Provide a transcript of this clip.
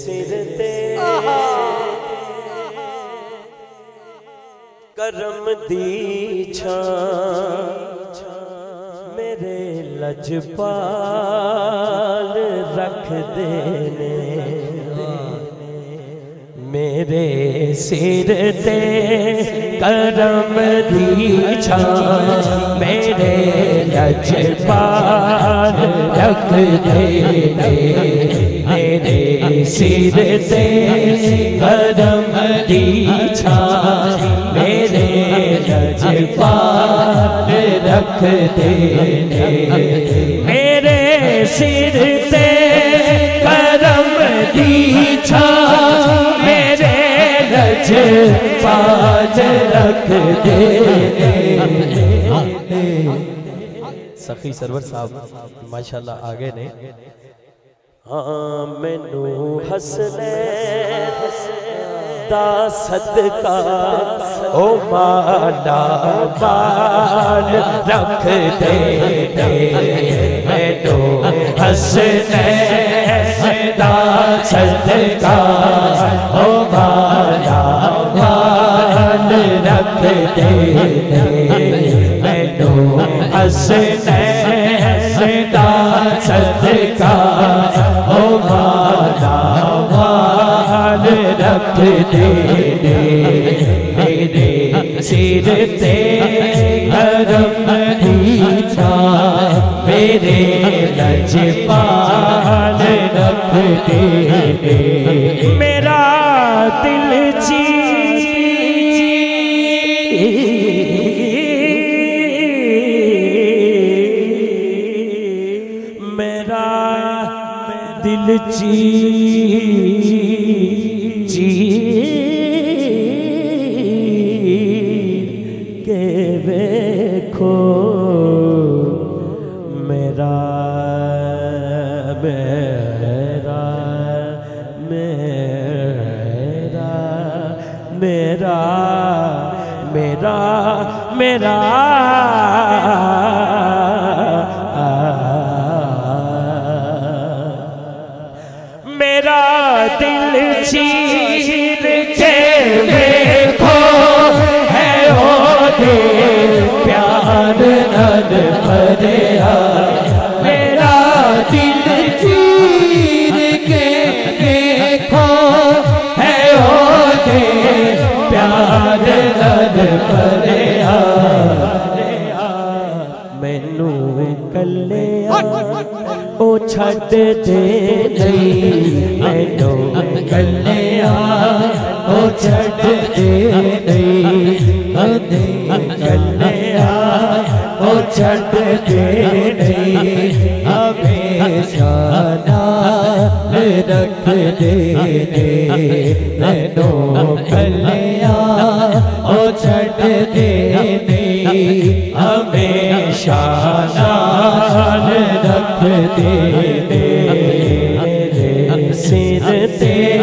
सिर ते करम दी छां मेरे लजपाल रख देने मेरे सिर ते करम दी छां मेरे लजपाल रख देने मेरे सिर ते करम दी छां मेरे लजपाल रख देने मेरे सिर ते करम दी छां मेरे लजपाल रख देने। सखी सरवर साहब माशाल्लाह आगे ने हाँ मैनू हसने दा सदका ओ माला बाल रख दे मैनू हसने दा सदका ओ माला बाल रख दे मैनू हसने दा सदका ओ माला बाल रख दे मेरे सिर ते करम दी छां मेरे लजपाल रख दे मेरा दिल मेरा दिल के देखो मेरा मेरा मेरा मेरा मेरा मेरा मेरा दिल चीर के देखो है ओ दे प्यार नद भरिया मेरा दिल चीर के देखो है ओ दे प्यार नद भरिया मैनू कले ओ छड़ दे नहीं मैनू कलिया ओ छड़ दे नहीं कलिया ओ छड़ दे नहीं हमेशा नाल रख दे मैनू कलिया ओ छड़ दे नहीं हमेशा नाल रख दे मेरे सिर ते